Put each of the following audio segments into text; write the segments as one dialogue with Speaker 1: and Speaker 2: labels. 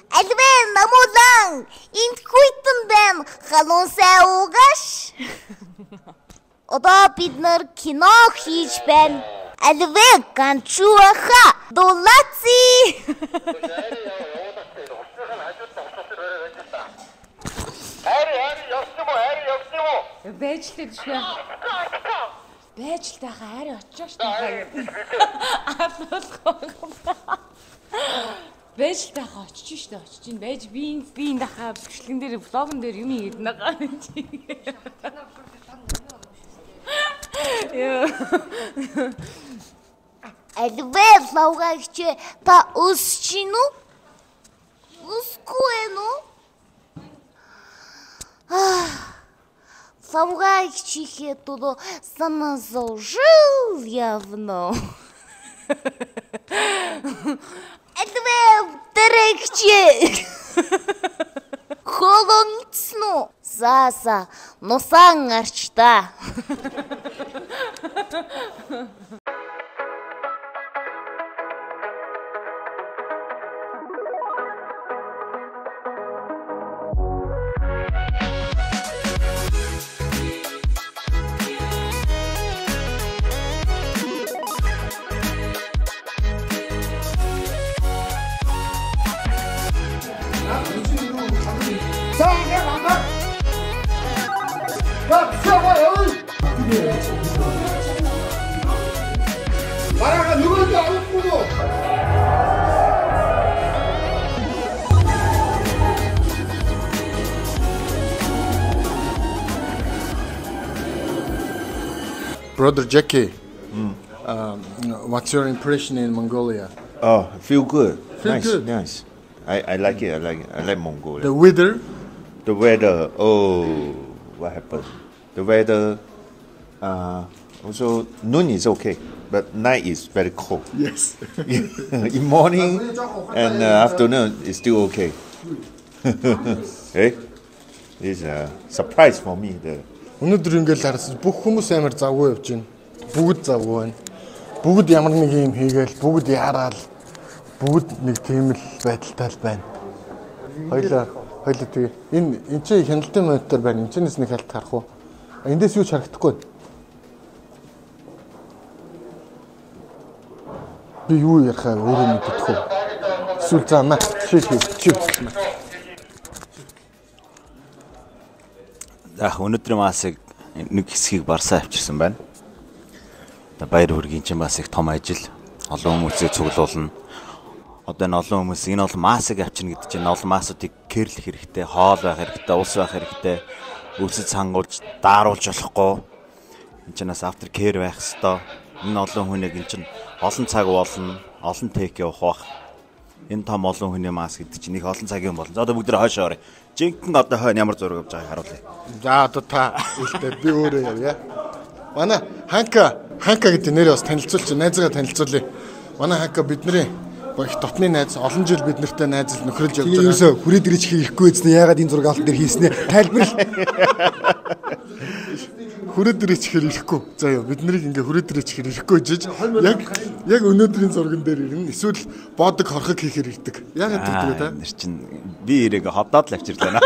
Speaker 1: Альвэ намуулан энд хүйтэн байна. Халуун сайн уугаш. Одоо бид нар кино хийж байна. Альвэ ганчууха дулааци.
Speaker 2: Байж л дээ. Байж л тахаа ари очиж тахаа. Байж л тахаа очиж штэ очиж ин байж би энэ дахаа бичлэгэн дээр влогон дээр юм хийгээд байгаа юм чи.
Speaker 1: Альвэ влогагч та өсчин үү? Өсгүй ээ. Влогагч то самозажил явно. Альвэ дэрэгч. Холонцно. Саса, носан арчта.
Speaker 3: Brother Jackie, what's your impression in Mongolia?
Speaker 4: Oh, feel good.
Speaker 3: Feel
Speaker 4: nice,
Speaker 3: good.
Speaker 4: Nice. I like it. I like Mongolia.
Speaker 3: The weather?
Speaker 4: The weather. Oh, what happened? The weather. Also, noon is okay, but night is very cold.
Speaker 3: Yes.
Speaker 4: In morning and afternoon is still okay. Hey, it's a surprise for me.
Speaker 3: Өнөөдөр ингээл харсан бүх хүмүүс амар завгүй явж байна. Бүгд завгүй байна. Бүгд ямар нэг юм хийгээл, бүгд яараал, бүгд нэг тийм л байдалтай л байна. Хоёлаа тэгээ энэ чи хяналтын монитор байна. Энэчнээс нэг халт харах уу? Эндээс юу ч харагдахгүй. Би юу ярихаа өөрөө мэддэхгүй. Эсвэл за маа чи.
Speaker 5: Өнөөдрийн масыг нэг хэсгийг барсаа авчирсан байна. Баяр хүргийн чинь бас их том ажил. Олон хүмүүсийг цуглуулна. Одоо энэ олон хүмүүс энэ олон масыг авчирна гэдэг чинь олон масуудыг кэрлэх хэрэгтэй, хоол байх хэрэгтэй, ус байх хэрэгтэй. Үлсэд сангуулж, дааруулж болохгүй. Энэ чинь бас after care байх хэрэгтэй. Энэ олон хүнийг энэ чинь олон цаг болно, олон тейк явах бах. Энэ том олон хүний мас гэдэг чинь их олон цагийн болно. За одоо бүгд хойшоо орё. Жинхэнэ одоо хойно ямар зураг авч байгааг харуулъя.
Speaker 3: За одоо та үлдээ би өөрөө явъя. Манай Ханка гэдэг нэрээ бас танилцуулж, найзгаа танилцуулъя. Манай Ханка бидний их дотны найз, олон жил бид нартай найзал нөхрөлж явж байгаа.
Speaker 6: Ерөөсө хүрээд ирэх ирэхгүй эзнэ яагаад энэ зураг авалт дээр хийснэ тайлбар.
Speaker 3: Хүрээд ирэх хэр ирэхгүй. За ёо бид нарыг ингээ хүрээд ирэх хэр ирэхгүй жиж яг өнөөдрийн зурган дээр ирнэ. Эсвэл боодог хорхог хийхээр ирдэг. Яагаад тэгдэг вэ та?
Speaker 5: Тэр чинь би ирээгээ ховдоод л авчирлаа.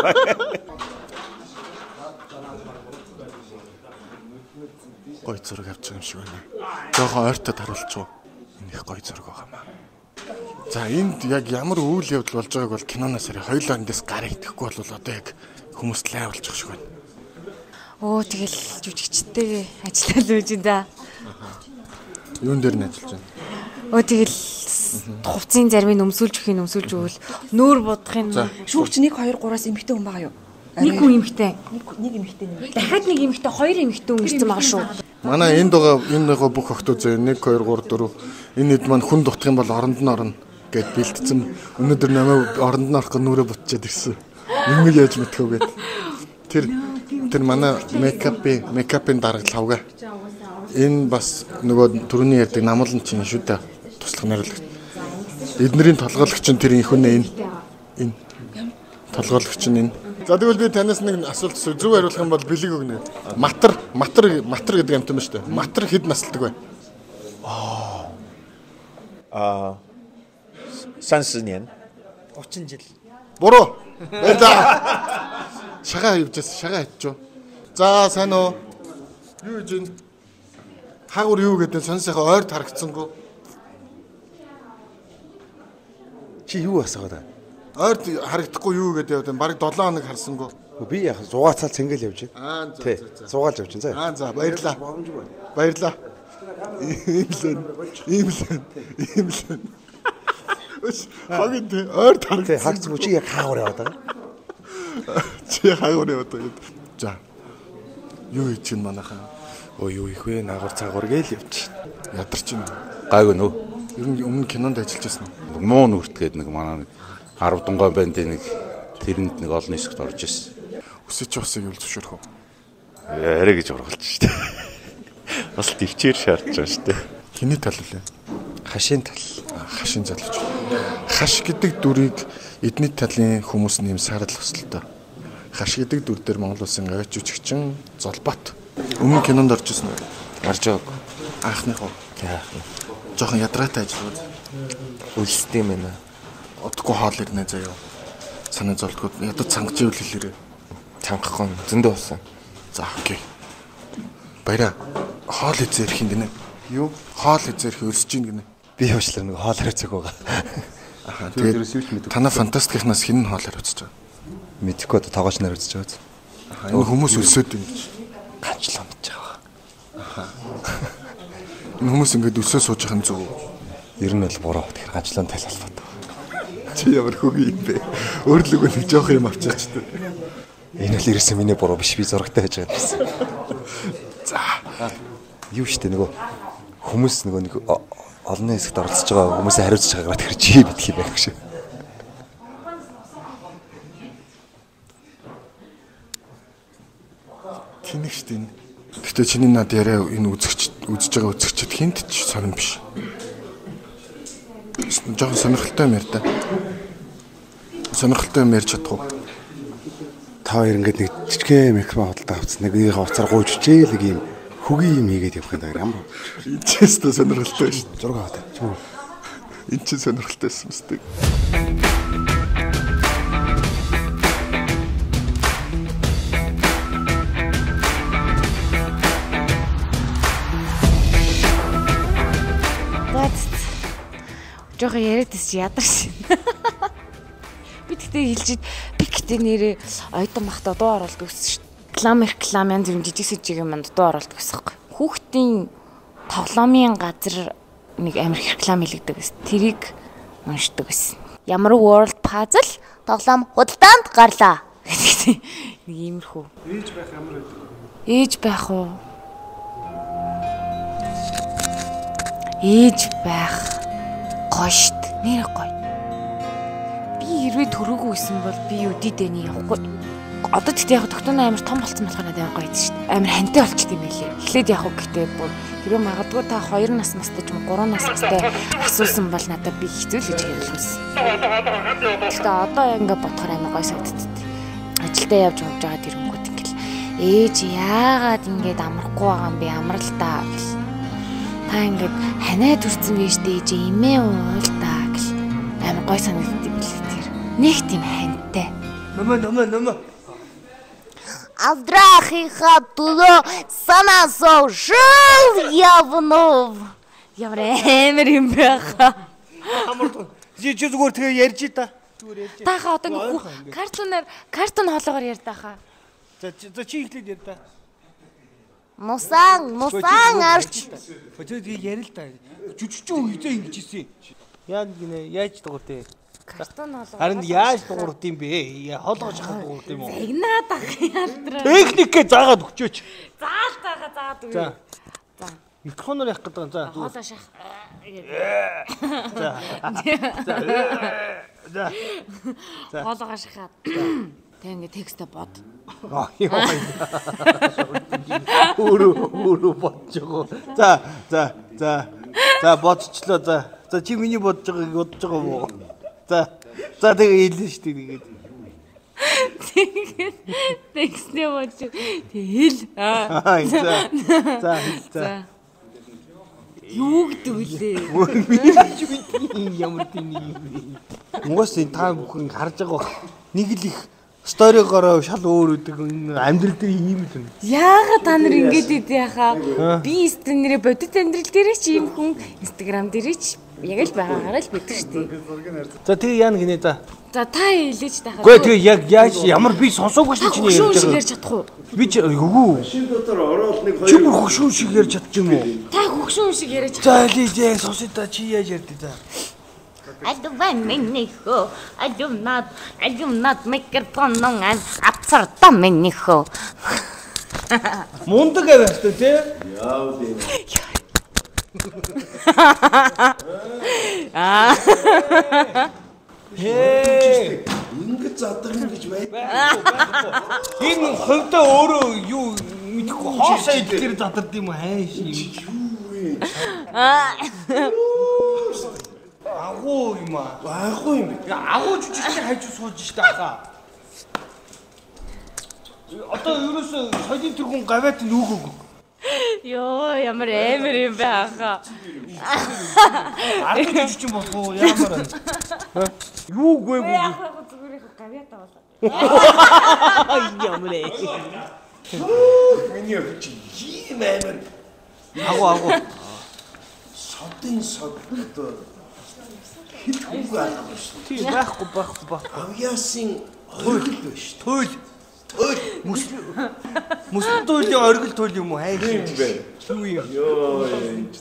Speaker 3: Гой зураг авч байгаа юм шиг байна. Жохон ойртод харуулчих уу. Энэ их гой зураг байгаа маа. За энд яг ямар үйл явдал болж байгааг бол киноноос хараа хоёулаа эндээс гар идэхгүй бол одоо яг хүмүүс лайвлчих шиг байна.
Speaker 2: Оо тэгэл жүжигчтэй ажиллаад байж да.
Speaker 3: Юун дээр нь ажиллаж байна?
Speaker 2: Оо тэгэл хувцсын зармын өмсүүлж өгөл нүүр будахын
Speaker 7: шүүгч 1 2 3-аас эмэгтэй хүн байгаа юу?
Speaker 2: Нэг хүн эмэгтэй.
Speaker 7: Нэг эмэгтэй нэмээ.
Speaker 2: Дахиад нэг эмэгтэй, хоёр эмэгтэй хүн ирсэн байгаа шүү.
Speaker 3: Манай энд байгаа бүх охтууд зөө 1 2 3 4 энэ хэд маань хүн дутах юм бол оронд нь орно гэд бэлтцэн. Өнөөдөр намайг оронд нь орох нүрэ бутчаад ирсэн. Нэг яаж мэдхөө гээд. Тэр манай мейкапын дарагт лавга. Энэ бас нөгөө түрүүний ярьдаг намуулан чинь шүү дээ. Туслах найруулагч. Эднэрийн толгойлогч нь тэр их үнэ энэ. Толгойлогч нь энэ. За тэгвэл би танаас нэг асуулт зөв хариулах юм бол бэлэг өгнө. Матар гэдэг амт юм ба шүү дээ. Матар хэд насалдаг вэ?
Speaker 4: 30 年.
Speaker 7: 30 жил.
Speaker 3: Буруу. Баярлаа. Шагаа хийвчээс шагаа хийчихв. За сайн уу? Юу хийж байна? Хаагур юу гэдэг сонсохоо ойрд харагдсангүй.
Speaker 6: Чи юу асуугаад байна?
Speaker 3: Ойрд харагдахгүй юу гэдэг юм. Бараг 7 хоног харсангүй.
Speaker 6: Би яг зугаацаал цэнгэл явж байна.
Speaker 3: Тий.
Speaker 6: Зугаалж явж байна.
Speaker 3: Аа за баярлаа. Баярлаа. Ийм л. Өс хагад ойрд харагдсан.
Speaker 6: Хагцгүй чи яг хаагур яваад байгаа.
Speaker 3: Чи хаагур яваад байгаа. За. Юу хийж чинь манайхаа?
Speaker 6: Юу их вэ? Наагур цаагур гээл явж.
Speaker 3: Ядарч байна.
Speaker 5: Гайгүй нөө.
Speaker 3: Ер нь өмнө кинонд ажиллаж байсан уу?
Speaker 5: Муу нүртгээд нэг манай нэг 10 дунгой бандын нэг тэрэнд нэг олон хэсэгт орж ирсэн.
Speaker 3: Өсөж усыг юу зөвшөөрөх үү?
Speaker 5: Арай гэж ургалж штэ. Бас төвчээр шаардж байгаа штэ.
Speaker 3: Хиний тал үлээ?
Speaker 6: Хашийн тал.
Speaker 3: Хашийн залууч. Хаш гэдэг дүрийг эдний талын хүмүүс нэм саарл өсөлтөө. Хаш гэдэг дүр дээр Монгол улсын авч жүжигчин Золбот. Өмнө кинонд орж ирсэн үү?
Speaker 6: Гарч байгааг.
Speaker 3: Анхных уу?
Speaker 6: Яах вэ?
Speaker 3: Жохон ядраатай ажиллаад.
Speaker 6: Үлстэй юм байна.
Speaker 3: Одохгүй хоол ирнэ заяа. Санаа зовлтгоо ядад цангаж ивэл хэлээрээ.
Speaker 6: Цангахгүй зөндөө усан.
Speaker 3: За окей. Баяра. Хоол изээрх юм гинэ. Юу? Хоол изээрх өлсөж ийн гинэ.
Speaker 6: Би явшлаа нэг хоол хариуцаг байгаа.
Speaker 3: Аха. Тэгээд танаа фантастикнаас хин хоол хариуцж байгаа.
Speaker 6: Мэдхгүй одоо тоогооч нар үзэж байгаа.
Speaker 3: Аха. Энэ хүмүүс өлсөд юм гэж.
Speaker 6: Ганчлаа мэдж байгаа.
Speaker 3: Аха. Энэ хүмүүс ингэж өсөө сууж байгаа юм зүг.
Speaker 6: Ер нь бол буруу. Тэгэхээр ганчлаа тал алфаад.
Speaker 3: Чи ямар хөгийн юм бэ? Өөрлөгөө нэг жоох юм авчаач тээ.
Speaker 6: Энэ л ирсэн миний буруу биш. Би зурагтай байж байгаа гэсэн.
Speaker 3: За.
Speaker 6: Юу штэ нөгөө хүмүүс нөгөө нэг олон хэсэгт оролцож байгаа хүмүүсээ хариуцж байгаагаар тэр чи битгий байх шүү.
Speaker 3: Тэнэг штэ энэ. Гэтэ чиний над яриа энэ үзэж байгаа үзэгчд хинт ч сонирн биш. Жохон сонирхолтой юм ярьда. Сонирхолтой юм ярьж чадах уу?
Speaker 6: Та хоёр ингээд нэг жижигхэн микрофон худалдаа авцсан. Нэг их уцаар гуйж чээл нэг юм хөгийн юм хийгээд явах юм даа.
Speaker 3: Энэ ч өстө сонирхолтой шүү.
Speaker 6: Зураг аваад.
Speaker 3: Энэ ч сонирхолтой юм өстө.
Speaker 2: Жохо яриадс ядарч. Би тэгтээ хэлжид би гэтээ нэрээ оюутан бахта дуу оруулдаг гэсэн шүү. Реклам янз бүрийн жижиг сэжиг юм дуу оруулдаг гэсэн юм. Хүүхдийн тоглоомын газар нэг амир реклам хийлэгдэг гэсэн. Тэрийг уншдаг гэсэн.
Speaker 1: Ямар World Puzzle тоглоом худалдаанд гарлаа.
Speaker 2: Нэг иймэрхүү.
Speaker 3: Ээж байх ямар байдаг?
Speaker 2: Ээж байх уу? Ээж байх гоё штт. Нэр гоё. Би хэрвээ төрөөгүй байсан бол би үдийдэний явахгүй. Одоо тэгтээ яг доктор амар том болсон болохоор надад амар гоё дээ штт. Амар хантай болчихд юм билээ. Эхлээд яг гэхдээ бүр хэрвээ магадгүй та 2 нас настай ч юм уу 3 нас настай асуусан бол надад би хэцүү л гэж хэлсэн. Гэхдээ одоо ингээ бодохоор амар гоё санагддаг. Ажилдаа явж байгаа тэрнгүүт ингээл ээж яагаад ингээд амрахгүй байгаа юм бэ? Амрал та гэл. Та ингээд ханаа төрсэн байж ээж имээ уул та гэл. Амар гоё санагддаг юм билээ тэр. Нэг тийм хантай.
Speaker 6: Нөмө.
Speaker 1: Аздрахиха тудо санасо жил явнов.
Speaker 2: Ямар амар юм байха.
Speaker 6: Амар чи зүгээр тэгээ ярьж та.
Speaker 2: Тааха одоо нэг картон хоолоогоор ярьдааха.
Speaker 6: За чи ихлээд яар та.
Speaker 1: Мусан арч.
Speaker 6: Тэгээ ярил та. Жүжигчин хизээ ингэж ийсэн. Яа гинэ яаж дууртай.
Speaker 2: Картон хоолоо.
Speaker 6: Харин яаж дуурд юм бэ? Хоолгож хахад дуурд юм уу?
Speaker 2: Загнаад ах ядраа.
Speaker 6: Техникээ заагаад өгчөөч.
Speaker 2: Заагаад өгье. За.
Speaker 6: Микрофоноор явах гэдэг юм. За.
Speaker 2: Хоолоо шах.
Speaker 6: За.
Speaker 2: Хоолоо шахаад. Тэг ингээ текстэ бод.
Speaker 6: Өөрөө бодож байгаа. За бодчихлоо. За чи миний бодож байгааг бодож байгаа юм уу? За тэгээ хэлнэ шүү дээ.
Speaker 2: Тэгээд текстэ бод. Тэгэл. За. Юу гэдэг вэ?
Speaker 6: Ямар тийм юм бэ? Угаас та бүхэн харж байгаа нэг л их сторигоороо шал өөр үүдэг амьдрал дээр ийм юм.
Speaker 2: Яагаад та нар ингэж идэ яхаа? Би стенэрэ бодит амьдрал дээрээ чи ийм хүн Instagram дээрээ чи яг л байгаагаар л бидэг штий.
Speaker 6: За тэгээ яа гинэ за.
Speaker 2: За та хэлээч тахаа.
Speaker 6: Гүй тэгээ яг яаж ямар би сонсоогүй ч чинь
Speaker 2: ярьж чадахгүй.
Speaker 6: Би ч үгүй.
Speaker 4: Машин дотор ороод нэг
Speaker 6: Чи бүр хөшүүн шиг ярьж чадчих юм уу?
Speaker 2: Та хөгшүүн шиг яриач.
Speaker 6: За лижээ сонсоо та чи яаж ярьдээ за.
Speaker 1: I do not microphone нон абсурд минийхөө.
Speaker 6: Мундаг аваад тий.
Speaker 4: яав дээ. Ингэж задаг гэж байна.
Speaker 6: Энэ хувьдаа өөрөө юу мэдхгүй хоосоо идэхээр задард юм хайш юм. Агуу юм аа.
Speaker 4: Агуу юм бэ.
Speaker 6: Агуу жижигхэн хайж сууж штэ хаа. Одоо ерөөсөө соёлын тэргүүн гавьяат нүгөөг.
Speaker 2: Йоо ямар амар юм бэ хаа.
Speaker 6: Ард жижиг юм болох уу ямар. Юу гээгүй.
Speaker 2: Зүгээр их гавьяатаа болоо.
Speaker 6: Ямар ээ.
Speaker 4: Миний өгч ийм амар.
Speaker 6: Агуу.
Speaker 4: Содын содтой. Хит үгүй алгаа шүү.
Speaker 6: Тий байхгүй.
Speaker 4: Авьяасын оргил биш.
Speaker 6: Туйл. Мөсөн туйлын оргил туйл юм уу хайх юм бэ? Юу юм?
Speaker 4: Йоо энэ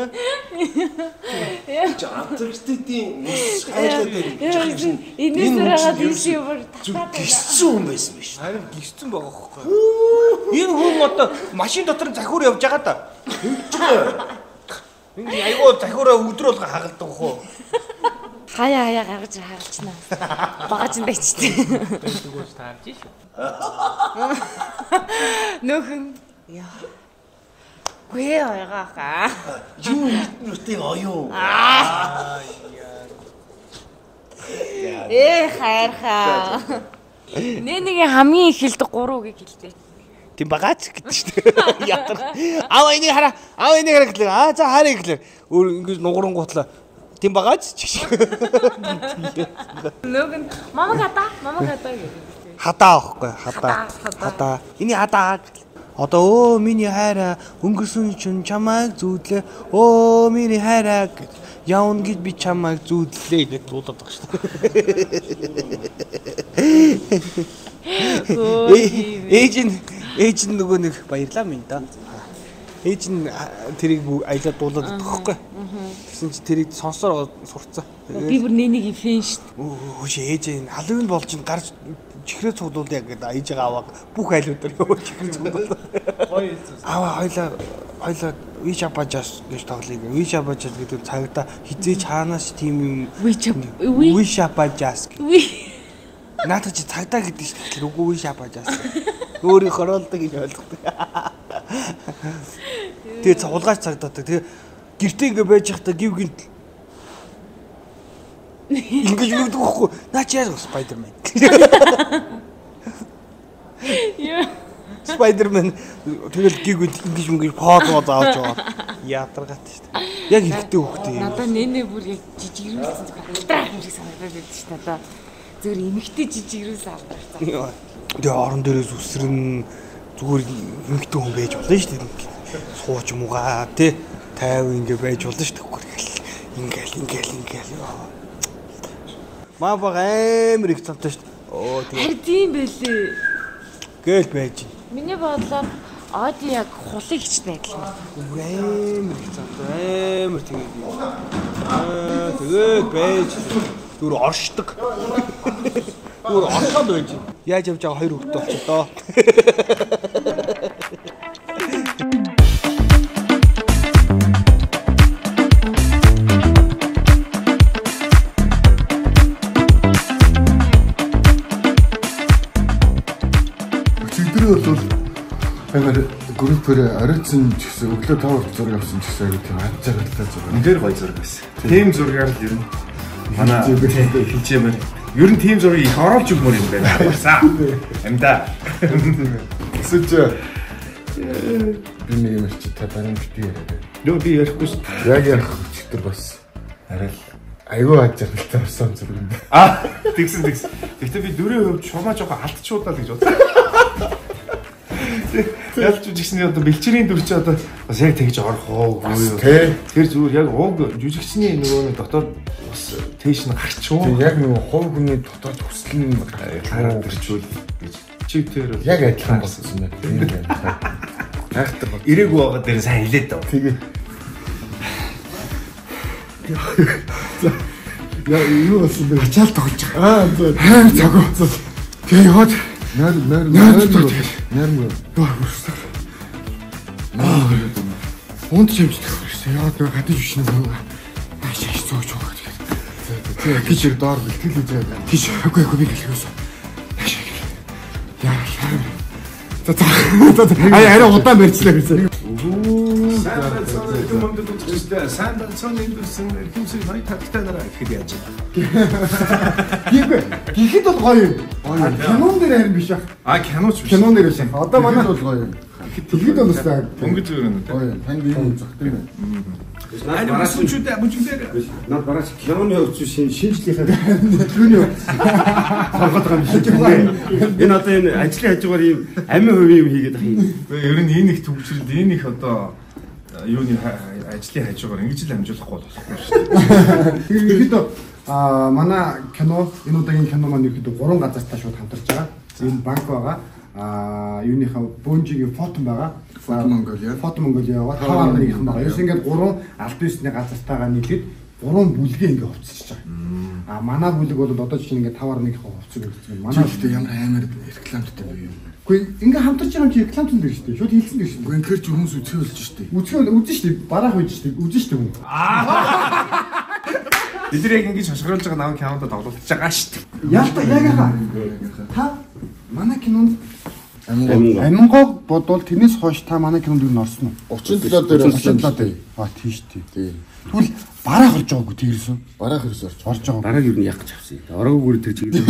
Speaker 4: ч антарктидын мөс хайлаад байна.
Speaker 2: Энэ зэрэг тийш юм
Speaker 4: Гиссэн хүн байсан биш.
Speaker 6: Харин гисцэн байгаа хөөхгүй. Энэ хүн одоо машин дотор захиур явж байгаа да. Энэ айгуу захиураа өдрөөлгө хагалдаг хөө.
Speaker 2: хаяа гаргаж хагалчнаа. Багаж энэ ичтэй.
Speaker 6: Тэгвэл таарч шүү.
Speaker 2: Нөхөн яа. Гүй ойгоо.
Speaker 4: Юу нүтээ оюу.
Speaker 2: Хайрхаа. Нэг хамгийн их хэлдэг 3 үгийг хэлдэг.
Speaker 6: Тийм багаач гэдэг шүү дээ. Ятар. Аа энийг хараа. Гэлээ. За харъя гэлээ. Өөр ингэж нугрангуутлаа. Тийм багаач ч.
Speaker 2: Нөхөн мама хата гэдэг.
Speaker 6: Хадаа аахгүй. Хадаа. Эний хадаа. Одоо миний хайраа өнгөрсөн чинь чамайг зүүдлээ. Миний хайраа явна гэж би чамайг зүүдлээ гэж дуудаад байгаа шүү дээ. Ээж нь нөгөө нэг баярлаа минь да. Ээж нь тэрийг аялаад дуулаад өгөхгүй. Тэгсэн чи тэрийг сонсоор сурцсан.
Speaker 2: Би бүр нэнийг фэн шүү дээ.
Speaker 6: Хөөш ээж энэ халуун болж ин гарч чихрээ цуглуул яг гэдэг ээж байгаа аваад бүх айлуудаар яваа чихрээ цуглуул. Гоё. Хойлоо вишапажас гэж тоглоё. Вишапажас гэдэг цагта хизээч хаанаас тийм юм вишапажас. Наата чи цагдаа гэдэг шүү дээ. Үгүй вишапажас. Өөрийг хороолдог гэж ойлгодог. Тэгээ цуглаач цагдаадаг. Тэгээ гэртээ ингэ байж захта гів гинт. Ингэж юудаг байхгүй. Наа чи яа Спайдермен.
Speaker 2: Яа.
Speaker 6: Спайдермен тэгэл гівгэнт ингэж поз авч яваа. Яатаргат шүү дээ. Яг хэрэгтэй хөхтэй.
Speaker 2: Надаа нэнэ бүр яг жижиг ирүүлсэн алдраа юм шиг санагдаад байдаг шүү дээ. Одоо зөвөр эмэгтэй жижиг ирүүлсэн алдраа.
Speaker 6: Тэгээ орон дээрээс үсрэн зүгээр эмэгтэй хүн байж болно шүү дээ. Сууж муугаа тий 50 ингэ байж болно шүү дээ. Ингээл. Маа баг амар их цантай шүү дээ. Тэгээ.
Speaker 2: Харин тийм байлээ.
Speaker 6: Гээл байж.
Speaker 2: Миний бодлоор Оди яг хулын хичнээн адилхан.
Speaker 6: Амар их цантай амар тэгээд. Тэгээд байж зүр оршдог. Зүр оршоод байж. Яаж явж байгаа 2 хүүхдтэй болчих доо.
Speaker 3: Бол амар группээр оройтсон ч гэсэн өглөө 5 зураг авсан ч гэсэн тийм ад цагтлаа зураг.
Speaker 4: Үнээр гоё зураг байсан. Тим зургаар л ер нь манай хичээмэр ер нь тим зургийг их оруулж өгмөр юм байна. Амда.
Speaker 3: Эсвэл би нэг юм чи та дараа нь битээ яриад.
Speaker 4: Юу би ярихгүй шүү.
Speaker 3: Яг ярих өчтөр бас
Speaker 4: арай
Speaker 3: Айгүй ажиглалтай орсон зүг юм.
Speaker 8: Тэгсэн. Гэхдээ би дөрөв өвч шумаа жоохон алдчихудаа л гэж бодлоо. Ялч жүжигчний одоо бэлчээрийн дүр чи одоо бас яг тэгж орох уу юу. Тэр зүгээр яг уг жүжигчний нөгөө дотоод бас тээш нь гарчуу.
Speaker 3: Яг нөгөө хувь хүний дотоод хүсэл нь
Speaker 8: хараад ирчүүл гэж. Чи тэр
Speaker 3: яг адилхан болсон юм байна. Хайхтар бол
Speaker 8: ирээгүй байгаа дээр сайн хэлээд даа.
Speaker 3: Тэгээ. Яа юу болсон бэ? Ачаал тоглож байгаа. Хайр цагуу. Тэгээ яваад нэр дөрвөрсөн. Унд чимчдэг байсан. Яа нэг хадиж бишнэ байгаа. Ааш зөөж байгаа тэгээд. Тэгээ гэж доор бэлтгэл хийж байгаа. Тийш үгүй би хэлчихсэн. Ааш. Яа. Арай удаан барьчлаа гэсэн.
Speaker 8: Сайн индустрийн эрхэмсэг хоёр тавтай нараа гэхэд яаж
Speaker 3: Гэхэд бол гоё юм. Кинон дээр харин биш ах.
Speaker 8: Киноч биш.
Speaker 3: Кинон дээр биш. Одоо манайд бол гоё юм. Тэгэхэд бол өстэй.
Speaker 8: Өнгөж зүгээр юм
Speaker 3: гоё. Танд ийм үзэх тийм ээ.
Speaker 8: Ани бүчүүдээ
Speaker 6: Наад бараач киноны өвч шинжлэхээ төлөвний сонгоод байгаа юм шиг байна. Энэ одоо энэ ажлын хажуугаар ийм амин хувийн юм хийгээд байгаа юм.
Speaker 8: Ер нь энэ их төвчрөд энэ их одоо юуны ажлын хажуугаар ингэж л амжуулахгүй болохгүй шүү дээ.
Speaker 3: Тэгэхэд манай кино энэ удаагийн кино маань ерөөдөө 3 газартаа шууд хамтарч байгаа. Энэ банк байгаа. Юуныхаа Бөөнжигийн фото байгаа. Фото Монголиа байгаа. Таван нэгэн байгаа. Ерөөс ингээд 3 аль бисны газартаагаа нийлээд 3 бүлгээ ингээ хувцсаж байгаа. Манай бүлэг бол одоо жишээ нь ингээ 5.1 хувцсан гэсэн. Манай гэхдээ ямар амар рекламтай байв юм. Гэхдээ ингээ хамтарч байгаа юм чи рекламтай л дээ шүү дээ. Шууд хэлсэн дээ шүү. Гэхдээ тэр чи хүмүүс үзэх болж шүү дээ. Үзэн шүү дээ. Бараах байж шүү дээ. Үзэн шүү дээ хүн.
Speaker 8: Бид нар яг ингэж хашгирлж байгаа намайг кинонд тоглуулж байгаа шүү дээ.
Speaker 3: Яалтаа яг яхаа. Та манай кинонд Амингог бодвол тэрнээс хойш та манай кинонд юу норсон уу? 37 дээр 37 дээр. Тийш тий. Тэгвэл бараах орж байгаагүй тэрсэн. Бараах ерөөс орж байгаа.
Speaker 6: Барааг юу яг ч авсан. Ороогүй тэр чиглэл.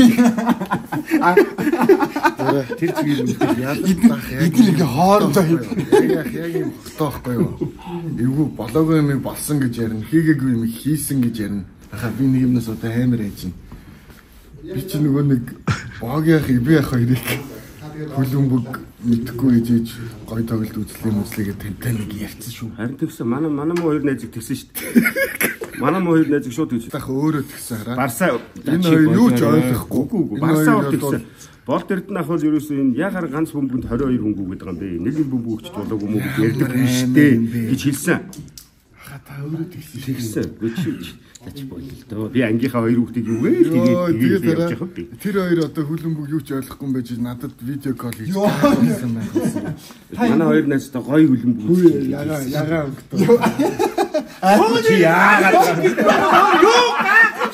Speaker 6: Тэр чиглэл яадаг
Speaker 3: эдгээр ингээ хоорондоо яг юм тогтоохгүй юу? Эвгүй болоогүй юм болсон гэж ярина. Хийгээгүй юм хийсэн гэж ярина. Ахаа би нэг юмнаас одоо амар хайжин. Би чи нөгөө нэг боогийнх би яг хоёрыг хөлбөмбөг мэдхгүй ээжээж гой тоглолт үзлээгээд тэнтэй нэг ярьсан шүү.
Speaker 6: Харин тэгсэн манай муу хоёр найзыг тэгсэн шүү дээ. Манай муу хоёр найзыг шууд тэгсэн.
Speaker 3: Дахь өөрөө тэгсэн хараа.
Speaker 6: Барсаа
Speaker 3: энэ хоёр юу ч ойлгохгүй.
Speaker 6: Барсаа тэгсэн. Болт Эрдэнэ ах бол ерөөсөө энэ ягаар ганц бөмбөнд 22 хөнгүү гэдэг юм бэ? Нэг бөмбөг өгч болоогүй мүү гэж ярьдаг юм шүү дээ гэж хэлсэн.
Speaker 3: Ахаа та өөрөө
Speaker 6: тэгсэн. Тач бойлоо. Би ангийнхаа хоёр хүүхдийг юу вэ? Тэгээд явж явах би.
Speaker 3: Тэр хоёр одоо хүлэмбэг юу ч ойлгохгүй юм байж надад видео кол хийж байсан байна.
Speaker 6: Манай хоёр найзтай гоё хүлэмбэг
Speaker 3: үзсэн. Ягаа өгдөө.
Speaker 6: Чи яагаад юу гахч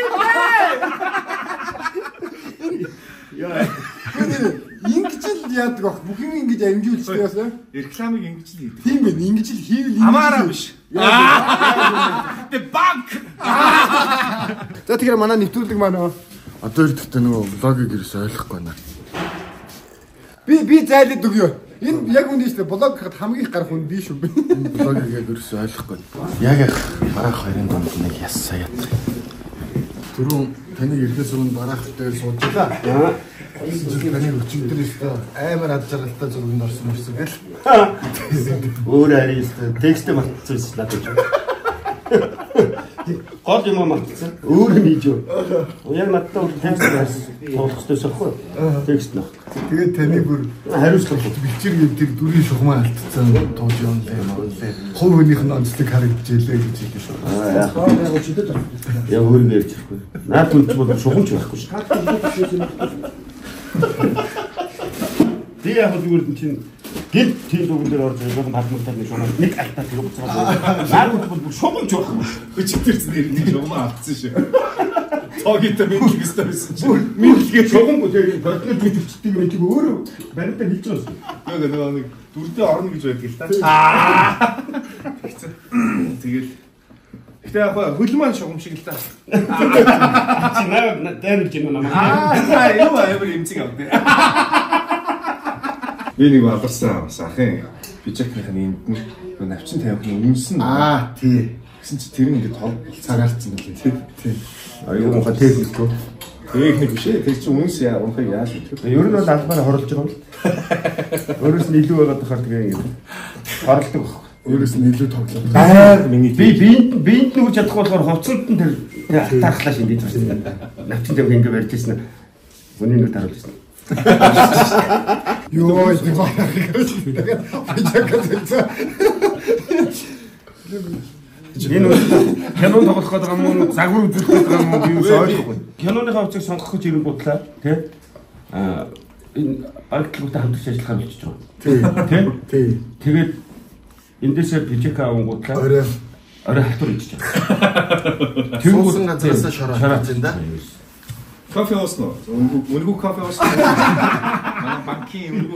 Speaker 3: Яа. Ингэж л яадаг бах. Бүх юм ингэж амжуулчихсан яасан.
Speaker 8: Рекламыг ингэж л хийдэг.
Speaker 3: Тийм ээ, ингэж л хийвэл
Speaker 8: амаараа биш. The bank.
Speaker 3: За тэгэхээр манай нэвтрүүлэг маань одоо ирэхдээ нөгөө блогийг ерөөс ойлгохгүй байна. Би зайлаад өгөө. Энэ яг үндэ шүү дээ. Блог гэхэд хамгийн их гарах хүн би шүү. Блогийг яг ерөөс ойлгохгүй. Яг бараах хоёрын донд нэг яссаа ядах. Түрүүн таны ирэхээс өмнө бараахтай суудлаа. Таны өчигдөр өстө амар ад жаргалтай зурганд орсон юмсан гэл.
Speaker 6: Өөр харин текстээ мартсан юм надад. Гол юм мартсан. Өөр нь хийж юу. Яг надад текст харсан. Тоглох хэрэгтэй байхгүй. Текст нөх.
Speaker 3: Тэгээд таны бүр
Speaker 6: хариуцлага
Speaker 3: бичиг тэр дүрийн шугамаа алдсан тууж юм лээ. Хувь хүнийх нь онцлог харагдчихлээ гэж хэлсэн шүү.
Speaker 6: Яг өөрөө ярьж байхгүй. Наад хүнч бол шугамч байхгүй шүү. Би яг зүгээр чинь гэл тийм дугуй дээр орж байгаа хадмагтаар нэг шугам нэг алтаа тэр уцаад. Наад хүнч бол шугамч байхгүй.
Speaker 8: Өчигдэрс нэрний шугамаа алдсан шүү. Цогтой мэдлэг өстой байсан чинь. Мэдлэгээ
Speaker 6: шугам үгүй бодлоо мэдвчдэг юм тийм өөрөө баримтаа хэлж байгаа шүү.
Speaker 8: Яг нэг дүрдээ орно гэж байдаг л та. Тэгэл Гэтэ яг хөлмөн шугам шиг л та.
Speaker 6: Чи наа дайрч юм намаа.
Speaker 8: Юу амар имцэг авдаг. Би нэг аларсан бас ахын бичээхнийх нь энд навчин тавих нь үнсэн.
Speaker 3: Тий.
Speaker 8: Гэсэн чи тэр ингээд цагаалцсан билээ тий.
Speaker 3: Аюу муха техник тоо.
Speaker 8: Техник биш ээ. Тэр чинь үнс яа унхаг яаж мэдэх вэ?
Speaker 3: Ер нь бол албаараа хорлож байгаа юм. Өөрөөс нь илүү байгаад тахаар тэгээ ингэ хорлдог баг. Өөрөөс нь илүү тоглоод.
Speaker 8: Аа миний
Speaker 3: биенд нүгж чадахгүй болохоор хувцсанд нь тэр атаархлаа шингээд байна. Навчин дэв ингэ барьж ирсэн. Үний нүд харуулж ирсэн. Йоо энэ байна гэж тэгээд ажигласан. Энэ кинон тоглох гэдэг юм уу, загвар үзүүлэх гэдэг юм уу би юу ойлгохгүй. Киноныхаа хувьцыг сонгох гэж ирэн бодлаа, тий? Энэ артлуутай хамтарч ажиллахаар болчих жоо. Тий. Тэгээд эндээсээ бижека авангуудлаа. Орой хатур идэж байгаа. Тэгвэл газараас шараад байна да.
Speaker 8: Кофе ууснаа. Үнэгүй кофе ууснаа. Манай банкийн үнэгүй.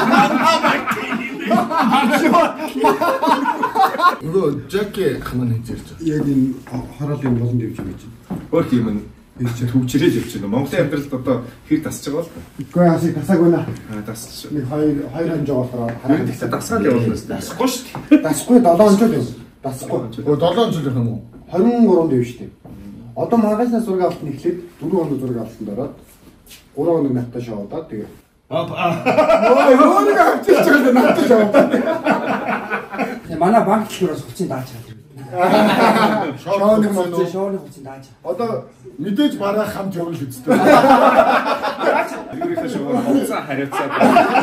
Speaker 3: Нөгөө Жаки хамаа хийж ирж байгаа. Яг энэ хороолын болонд явж байгаа чинь.
Speaker 8: Өөр юм энэ чинь төвчрээд явж байна. Монголын амьдралд одоо хэр тасч байгаа бол.
Speaker 3: Үгүй яасыг тасааг байна.
Speaker 8: Тасч.
Speaker 3: Нэг хоёр хонжоо болохоор
Speaker 8: хараа гэхдээ дасгаал явуулна. Дасахгүй шүү дээ.
Speaker 3: Дасахгүй 7 жил юм. Дасахгүй. Өө 7 жил юм уу? 23-нд явж штеп. Одоо магаснаас зураг авалт эхлээд 4 хоног зураг авалтанд ороод 3 хоног надтай шоудаад тэгээ. Өөр авчиж байгаа надтай шоудаад.
Speaker 6: Манай банк төлөөс хүчин дааж байгаа.
Speaker 3: Шооны мөн
Speaker 6: Шооны хүчин дааж.
Speaker 3: Одоо мэдээж бараа хамт явал үсттэй.
Speaker 8: Юурийнхаа шоугаар хуцаа хариуцаад.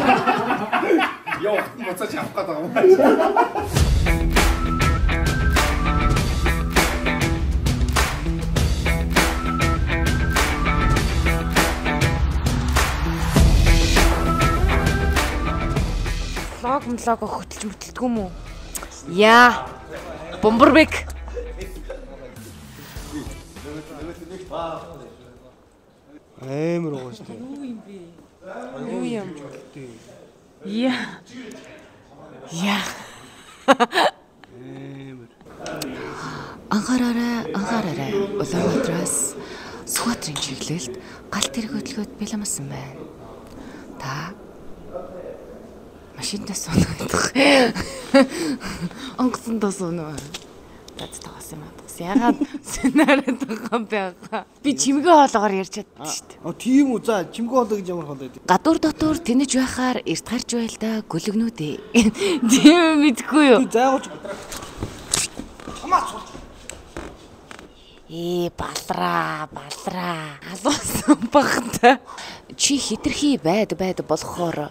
Speaker 8: Яа, хуцаа авах гэдэг юм.
Speaker 2: Лог хөтөлж мөтөлдгөө юм уу? Яа. Бомбербек.
Speaker 6: Амар уу шүү дээ.
Speaker 2: Юу юм бэ? Юу юм? Яа. Яа. Анхаараарай. Улаанбаатараас Сүхбаатарын чиглэлд галт тэрэг хөдөлгөөд бэлэмсэн байна. Та машинтаа сунагдах. Онгоцондоо сунаа. Тацтагаас юм аа. Ягаад сценариуд байгаа. Би чимгээ хоолоогоор ярьж чаддаг шүү дээ.
Speaker 6: Тийм үү. За чимгээ хоолоо гэж ямар хоолоо гэдэг.
Speaker 2: Гадуур дотор тэнэж байхаар эрт гарч байл да гөлөгнүүд ээ. Тийм мэдгүй юу?
Speaker 6: Зайгуулж.
Speaker 2: Балраа. Алуусан багтаа. Чи хитрхи байд болохоор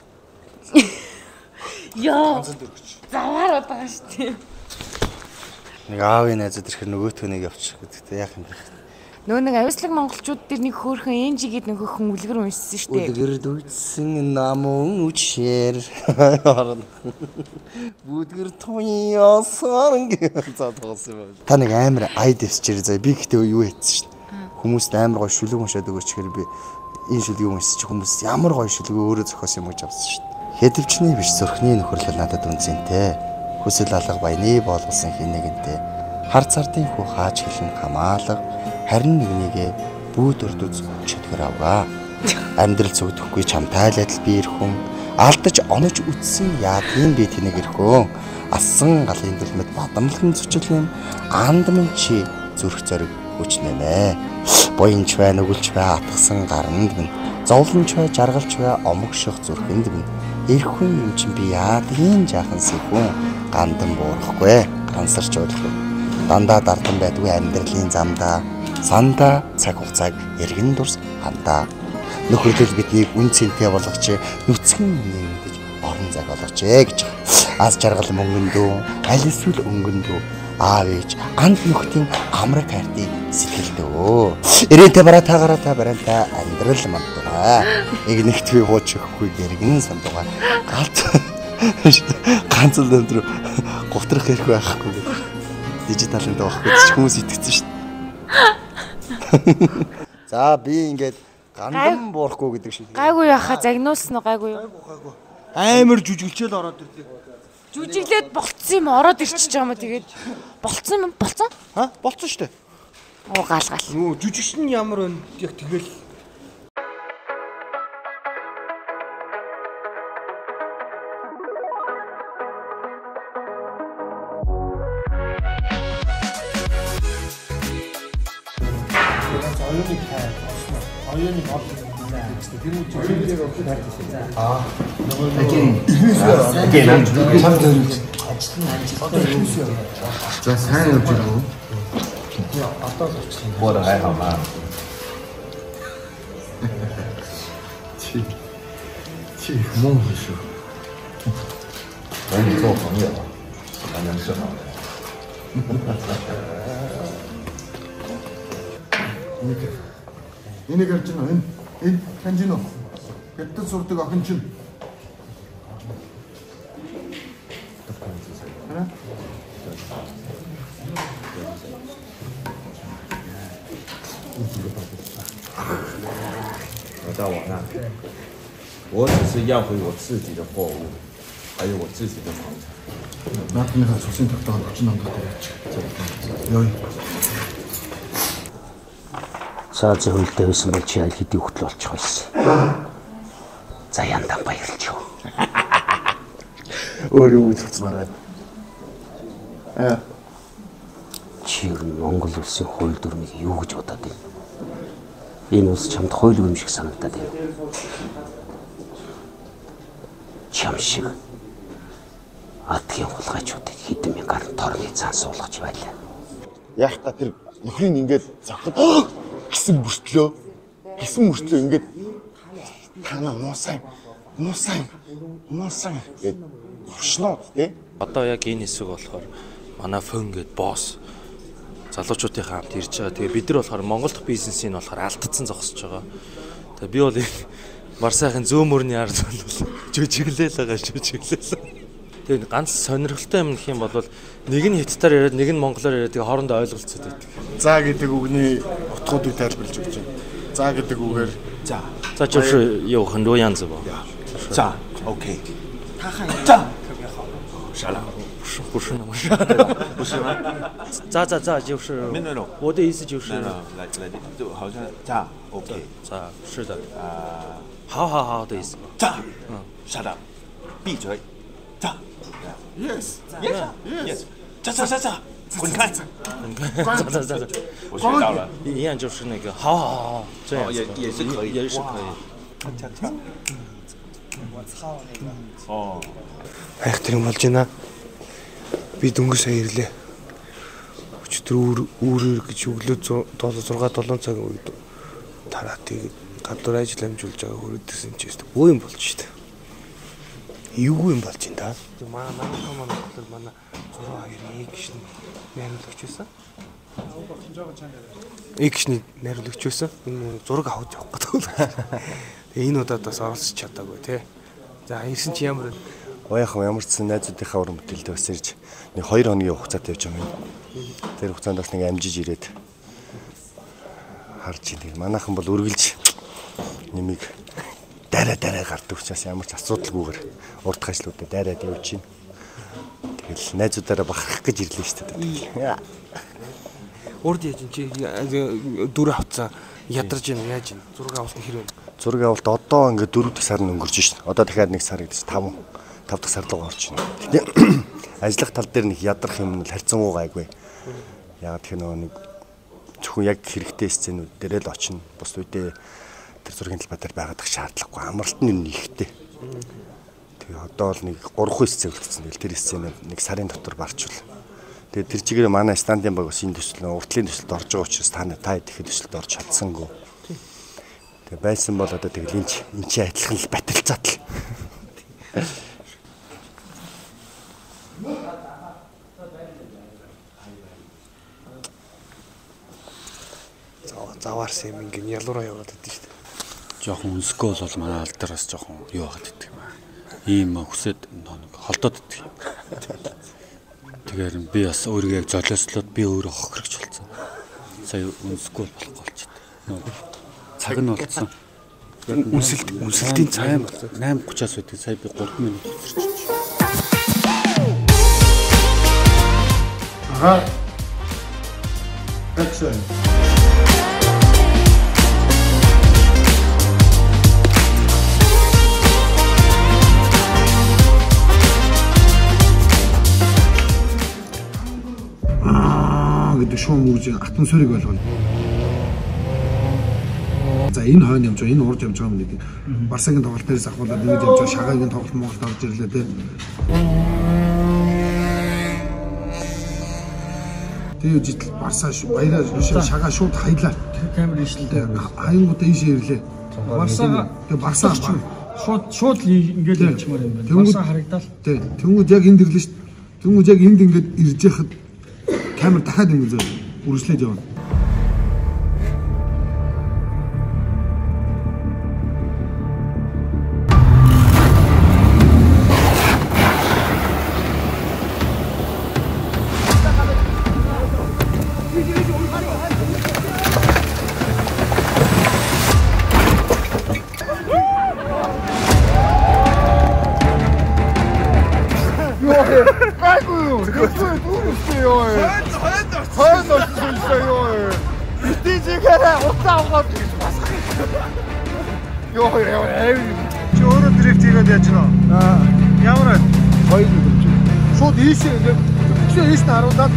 Speaker 2: яа. Заваар байгаа шүү дээ.
Speaker 6: Нэг аавын найзууд ирэхээр нөгөөтгөнийг явчих гэдэгтэй яах юм бэ?
Speaker 2: Нөө нэг авислаг монголчууд дээр нэг хөөрхөн энжигээд нэг хөхөн үлгэр уншсан шүү дээ.
Speaker 6: Үлгэр дүүцсэн намун үчээр. Бүдгэр туяасан гэж заадгасан юм байна. Та нэг амар ай дэвсчээр заа би гэхдээ юу хийсэн шүү дээ. Хүмүүст амар гоё шүлэг уншаад өгөөч гэхээр би энэ шүлгийг уншиж чи хүмүүс ямар гоё шүлэг өөрөө зохиосон юм гэж авсан шүү дээ. Хэдвчний биш зүрхний нөхөрлөл надад үнцэнтэй. Хүсэл алга баяны болгосон хинэгэнтэй. Хар цардын хүү хааж хэлэн хамаалга харин нэгнийгээ бүүд өрдөж чөтгөр аваа. Амьдрал зүгдэхгүй чамтай л адил би ирхэн алдаж онож үтсэн яадын би тэнэг ирхөө. Ассан галын дэлмэд бадамлан зүчил юм андмын чи зүрх зориг хүчнэмэ. Буянч бай нүгэлч бай атгсан гаранд минь зовлонч бай жаргалч бай омогших зүрхэнд минь ирхэн юм чин би яадын жаахан сэхүүн гандан буурахгүй гансарч ойлгох. Дандаа дардан байдгүй амьдралын замдаа сандаа цаг хугацааг эргэн дурс хандаа. Нөхөрлөл биднийг үн цэнтэй болгоч нүцгэн нэгдэж орон зай болгоч гэж. Аз жаргал мөнгөндөө аль эсвэл өнгөндөө аав ээж анд нөхдийн амраг хайртыг сэтгэлдөө. Ирээтэй бараатаагаараа та бараантай амьдрал мандгаа. Игнэгт би хууч өгөхгүй гэргэн сандгаа. Ганц л өндөр говтрах хэрэг байхгүй гэдэг. Дижиталын даахгүй ч хүмүүс итгэсэн шүү дээ. За би ингээд гандан буурахгүй гэдэг шиг.
Speaker 2: Гайгүй яхаа загнуулсан уу гайгүй юу?
Speaker 6: Амар жүжиглчээл ороод ирлээ.
Speaker 2: Жүжиглээд болцсон юм ороод ирчихэж байгаа юм тэгээд болцсон юм болцсон?
Speaker 6: Ха? Болцсон шүү дээ.
Speaker 2: Оо гаал.
Speaker 6: Нөө жүжигч нь ямар вэ? Яг тэгэл Оюуны бол тэр үуч зүйлээр өгөх таарсан.
Speaker 3: За сайн явж байгаа уу?
Speaker 4: 过得还好吗？
Speaker 3: 气梦回事。
Speaker 4: 和你做朋友，还能是好的。
Speaker 3: Энийг ярьж байна. Энэ таньж уу? Гэтэл сурдаг охин чинь.
Speaker 9: 我到我那，我只是要回我自己的货物，还有我自己的房产。
Speaker 3: Наадмынхаа цусын тогтоогод 30 намдаа тавьяач. Ёо.
Speaker 10: Цаазын хөлтэй байсан бол чи аль хэдийн хөтөл болчих байсан. За яндан баярлж юу.
Speaker 3: Өөрөө үзүүлцмээр байна.
Speaker 10: Чи Монгол улсын хууль дүрмийг юу гэж бодоод байна? Энэ улс чамд хууль юм шиг санагдаад байна. Чам шиг Атгийн хулгайчуудыг хэдэн мянгаар торны цаан суулгаж байлаа.
Speaker 3: Яах та тэр нөхрийг ингээд завхад гисэн мөртлөө ингээд танаа муусай гэд хуршноо тий.
Speaker 11: Одоо яг энэ хэсэг болохоор манай фон гэд босс залуучуудынхаа хамт ирж байгаа. Тэгээ бид нар болохоор Монгол дахь бизнесийг болохоор алдсан зогсож байгаа. Тэгээ би бол Марсайхын зөөмөрний ард бол жүжиглээл байгаа. Тэгээ ганц сонирхолтой юм гэх юм бол нэг нь хятадаар яриад нэг нь монголоор яриад тэгээ хоорондоо ойлголцоод байдаг.
Speaker 3: За гэдэг үгний утгуудыг тайлбарлаж өгч байна. За гэдэг үгээр
Speaker 11: за 就是有很多样子吧。
Speaker 9: za OK。
Speaker 6: za。
Speaker 9: 傻了。
Speaker 11: 不是那么傻。不是吗？za 就是我的意思就是
Speaker 9: 来就好像za OK。
Speaker 11: za 是的。好的意思。
Speaker 9: za。傻了。闭嘴。za。
Speaker 3: Yes，
Speaker 9: za，滚开！
Speaker 11: za，
Speaker 9: 我学到了，
Speaker 11: 一样就是那个好，这样
Speaker 9: 也是可以，
Speaker 11: 也是可以。
Speaker 6: 我操那个。
Speaker 9: 哦。
Speaker 6: Хайх тэр юм болж байна. Би дөнгөж сая ирлээ. Өчигдөр үүрээр гэж өглөө 6-7 цагийн үед тараатыг гадуур ажил амжуулж байгаа хөрөдсөн ч гэсэн бөө юм болж штэ. Юу юм болж байна та? Манай команд манай 6-2 гişний найруулагч байсан. Гişний найруулагч байсан. Энэ зураг авах явах гэдэг. Тэгээ энэ удаад бас оролцож чадаагүй тий. За ирсэн чи ямар
Speaker 12: ямар ч найзуудынхаа уран бүтээлд бас ирж нэг 2 хоногийн хугацаатай явж байгаа юм. Тэр хугацаанд бас нэг амжиж ирээд харж ирээ. Манайхан бол үргэлж нэмийг дараа гардаг учраас ямар ч асуудалгүйгээр урд хажлуудаа дайраад явж байна. Тэгэл найзуудаараа бахарах гэж ирлээ шүү дээ.
Speaker 6: Урд яаж чи дүр авцсан ядарж байна яаж байна? Зураг авалт хэрэг.
Speaker 12: Зураг авалт одоо ингээд 4 дахь сар нь өнгөрч шин. Одоо дахиад 1 сар гэж 5 дахь сар руу орж байна. Тэгтээ ажиллах тал дээр нэг ядрах юм нь харьцангуй гайгүй. Яг тэр нэг зөвхөн яг хэрэгтэй сценүүд дээрээ л очино. Бус үедээ тэр зургийн талбай дээр байгаадах шаардлагагүй. Амралт нь ихтэй. Тэгээ одоо л нэг 3 сцен үлдсэн. Тэр сценээр 1 сарын дотор барчвал. Тэгээ тэр чигээр манай стандын баг бас энэ төсөл уртлын төсөлд орж байгаа учраас та идэхэд төсөлд орж чадсангүй. Тэгээ байсан бол одоо тэгэл энэ чи адилхан л баталцаад л.
Speaker 6: Заваарсан юм ингээ ялуураа яваад байдаг шүү дээ.
Speaker 13: Жохон өнсгөө бол манай алдараас жохон юу хагаад байдаг юм аа. Ийм хүсэд холдоод байдаг юм. Тэгэхээр би бас өөрийгөө яг золиослоод би өөрөө хохирогч болсон. Сая өнсгөө болохгүй болчихсон. Цаг нь болцсон. Үнсэлтийн цаг 8:30-аас үйдэг. Сая би 3 минут өсөрч.
Speaker 3: Ага. Excellent. гэдэг шуум үрж атмосферыг болгоно.
Speaker 6: За энэ хойно ямж энэ урд ямж байгаа юм нэг. Барсагийн тоглолт дээрээс ахуулаад нэг ямж шагагийн тоглолт Монголд орж ирлээ те. Тэгээ житл Барса баяраа шагаа шууд хаялаа.
Speaker 14: Камер ишлээ.
Speaker 6: Хаянгуудаа ийшээ ирлээ. Барса шууд ингээд явчихмаар юм байна. Барса харагдал. Тий. Тэнгүүд яг энд ирлээ шүү дээ. Тэнгүүд яг энд ингээд ирж яхад камер дахиад ингээд үргэлжлээд явна.
Speaker 8: Чи өөрөө дрифт хийгээд яаж гэнэ? Ямар вэ?
Speaker 6: Хоёр өдрч. Шууд ийшээ ингээд ийш нь харуулаад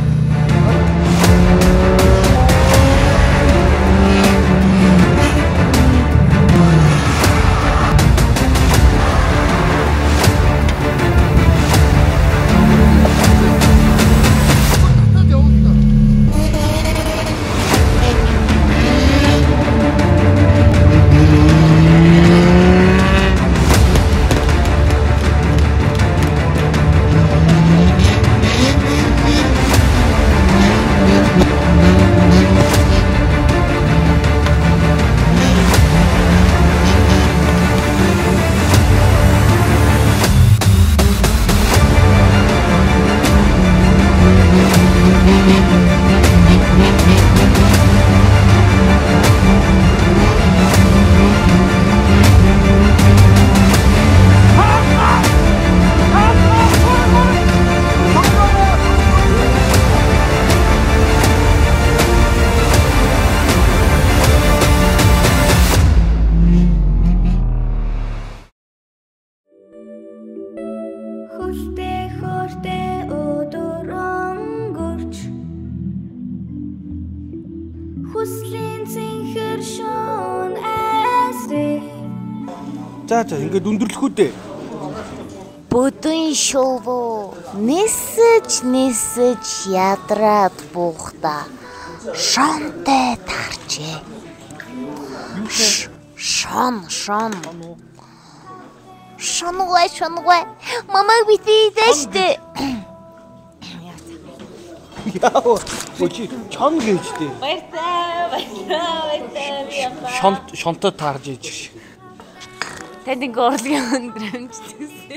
Speaker 6: За ингээд өндөрлөх үү дээ.
Speaker 1: Бүдүн шоу нисэж ядраад буухта шонтэй тарчээ. Шонгүй. Мамаг битээштэй.
Speaker 6: Яа, чи чон гэж дээ.
Speaker 2: Баярлаа. Шонтой таарж иж. Танд ингээ орлогийн өндрөмжтэйсэн.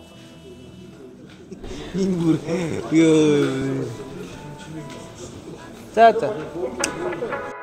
Speaker 6: Энэ бүр ёо. За.